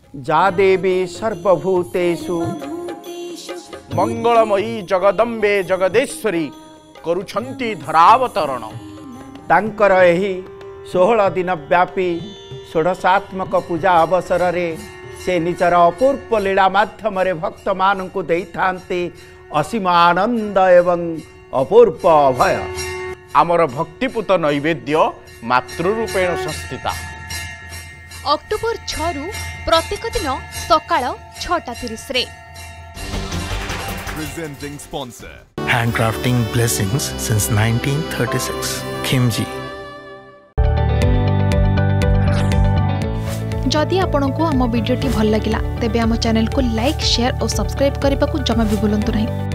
जा देवी सर्वभूतेषु मंगलमयी जगदम्बे जगदेश्वरी करुछंती धरावतरण। तांकर एही 16 दिन व्यापी षोडशात्मक पूजा अवसर रे से निजर अपूर्व लीला माध्यम भक्त मानू दे असीम आनंद एवं अपूर्व अभय। आमर भक्तिपूत नैवेद्य मातृरूपेण संस्थिता। अक्टोबर 6 रु प्रत्येक दिन सकाळ 6:30 रे। Presenting sponsor. Handcrafting blessings since 1936. Khimji. जदि आपंक आम भिडी भल लगा तेब आम चैनल को लाइक शेयर और सब्सक्राइब करने को जमा भी भूलु नहीं।